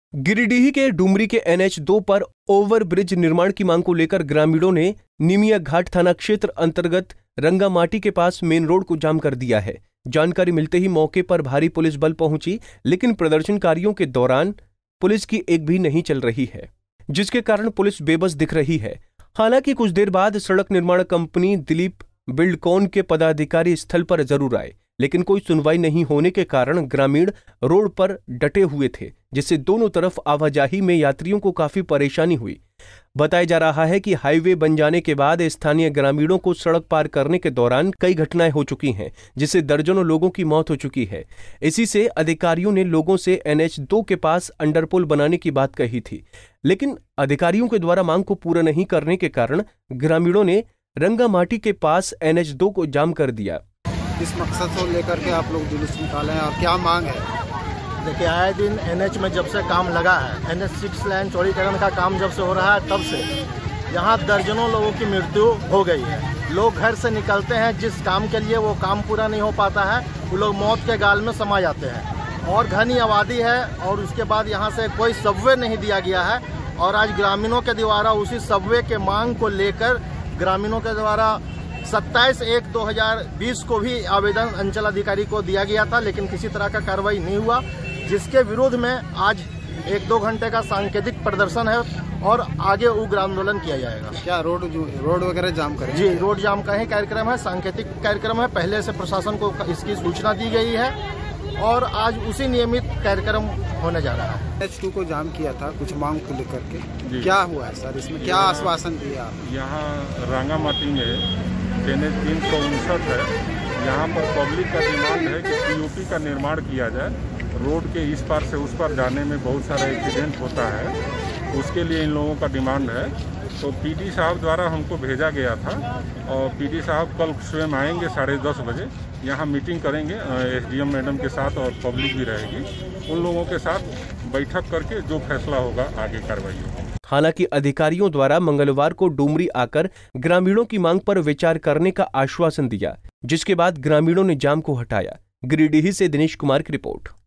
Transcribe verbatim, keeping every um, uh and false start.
गिरिडीह के डुमरी के N H दो पर ओवरब्रिज निर्माण की मांग को लेकर ग्रामीणों ने निमिया घाट थाना क्षेत्र अंतर्गत रंगामाटी के पास मेन रोड को जाम कर दिया है। जानकारी मिलते ही मौके पर भारी पुलिस बल पहुंची, लेकिन प्रदर्शनकारियों के दौरान पुलिस की एक भी नहीं चल रही है, जिसके कारण पुलिस बेबस दिख रही है। हालांकि कुछ देर बाद सड़क निर्माण कंपनी दिलीप बिल्डकॉन के पदाधिकारी स्थल पर जरूर आए, लेकिन कोई सुनवाई नहीं होने के कारण ग्रामीण रोड पर डटे हुए थे, जिससे दोनों तरफ आवाजाही में यात्रियों को काफी परेशानी हुई। बताया जा रहा है कि हाईवे बन जाने के बाद स्थानीय ग्रामीणों को सड़क पार करने के दौरान कई घटनाएं हो चुकी हैं, जिससे दर्जनों लोगों की मौत हो चुकी है। इसी से अधिकारियों ने लोगों से एन एच दो के पास अंडरपुल बनाने की बात कही थी, लेकिन अधिकारियों के द्वारा मांग को पूरा नहीं करने के कारण ग्रामीणों ने रंगामाटी के पास एन एच दो को जाम कर दिया। किस मकसद को लेकर के आप लोग जुलूस निकाले हैं और क्या मांग है? देखिए, आए दिन एन एच में जब से काम लगा है, एन एच सिक्स लाइन चौड़ीकरण का काम जब से हो रहा है, तब से यहाँ दर्जनों लोगों की मृत्यु हो गई है। लोग घर से निकलते हैं, जिस काम के लिए वो काम पूरा नहीं हो पाता है, वो लोग मौत के गाल में समा जाते हैं। और घनी आबादी है, और उसके बाद यहाँ से कोई सबवे नहीं दिया गया है। और आज ग्रामीणों के द्वारा उसी सबवे के मांग को लेकर ग्रामीणों के द्वारा सत्ताईस एक दो हज़ार बीस को भी आवेदन अंचल अधिकारी को दिया गया था, लेकिन किसी तरह का कार्रवाई नहीं हुआ, जिसके विरोध में आज एक दो घंटे का सांकेतिक प्रदर्शन है और आगे उग्र आंदोलन किया जाएगा। क्या रोड रोड वगैरह जाम करें? जी, रोड जाम का ही कार्यक्रम है, सांकेतिक कार्यक्रम है। पहले से प्रशासन को इसकी सूचना दी गई है और आज उसी नियमित कार्यक्रम होने जा रहा है। एच टू को जाम किया था कुछ मांग को लेकर के, क्या हुआ है सर? इसमें क्या आश्वासन दिया? यहाँ रंगामाटी में एन एच तीन सौ उनसठ है, यहाँ पर पब्लिक का डिमांड है कि पी ओ पी का निर्माण किया जाए। रोड के इस पार से उस पार जाने में बहुत सारा एक्सीडेंट होता है, उसके लिए इन लोगों का डिमांड है। तो पी डी साहब द्वारा हमको भेजा गया था और पी डी साहब कल स्वयं आएंगे साढ़े दस बजे, यहाँ मीटिंग करेंगे एस डी एम मैडम के साथ, और पब्लिक भी रहेगी। उन लोगों के साथ बैठक करके जो फैसला होगा आगे कार्रवाई होगी। हालांकि अधिकारियों द्वारा मंगलवार को डुमरी आकर ग्रामीणों की मांग पर विचार करने का आश्वासन दिया, जिसके बाद ग्रामीणों ने जाम को हटाया। गिरिडीह से दिनेश कुमार की रिपोर्ट।